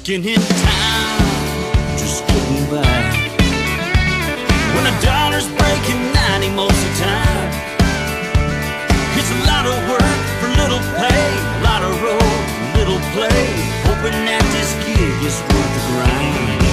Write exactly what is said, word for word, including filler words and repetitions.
Working in time, just getting by. When a dollar's breaking ninety most of the time, it's a lot of work for little pay, a lot of road, little play, hoping that this gig is worth the grind.